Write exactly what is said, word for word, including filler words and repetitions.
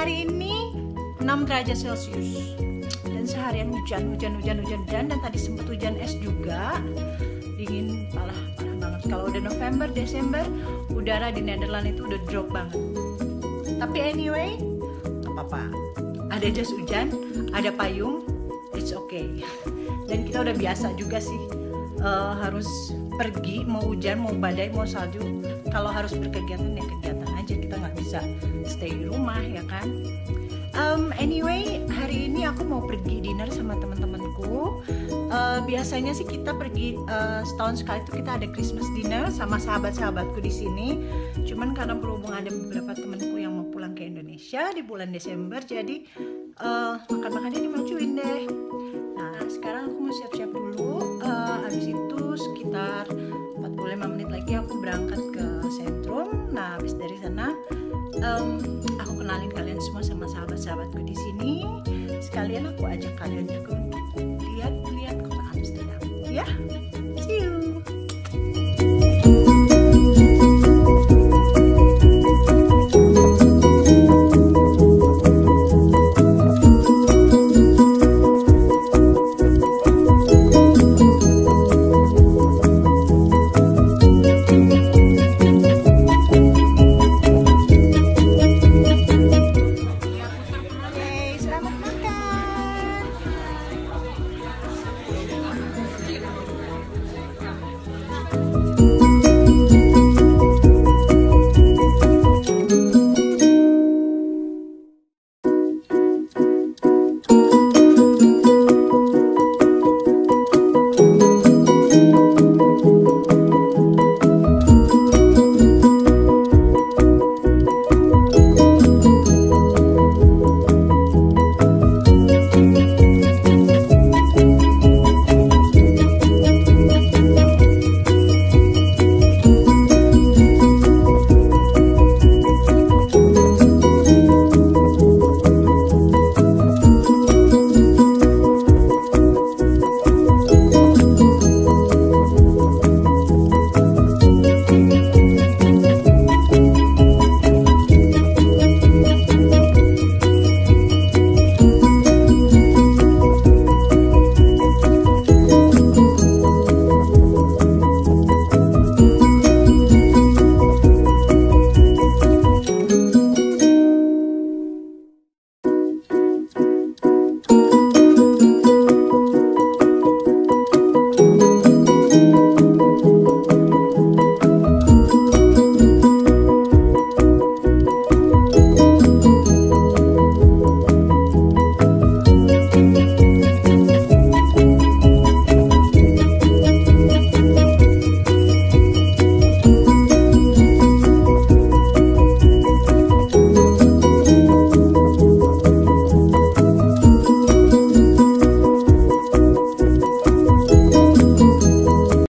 hari ini enam derajat Celcius. Dan seharian hujan, hujan, hujan, hujan, hujan. Dan tadi sempat hujan es juga. Dingin, parah, parah banget. Kalau udah November, Desember, udara di Nederland itu udah drop banget. Tapi anyway, gak apa-apa. Ada jas hujan, ada payung, it's okay. Dan kita udah biasa juga sih uh, harus pergi, mau hujan, mau badai, mau salju. Kalau harus berkegiatan ya kegiatan aja, kita nggak bisa stay di rumah ya kan. Um, anyway, hari ini aku mau pergi dinner sama teman-temanku. Uh, biasanya sih kita pergi uh, setahun sekali itu kita ada Christmas dinner sama sahabat-sahabatku di sini. Cuman karena berhubung ada beberapa temanku yang mau pulang ke Indonesia di bulan Desember, jadi uh, makan-makannya dimajuin deh. Nah, sekarang aku mau siap-siap dulu. Uh, habis itu sekitar empat puluh lima menit lagi aku berangkat ke sentrum. Nah, habis dari sana um, aku kenalin kalian semua sama sahabat-sahabatku di sini. Sekalian aku ajak kalian juga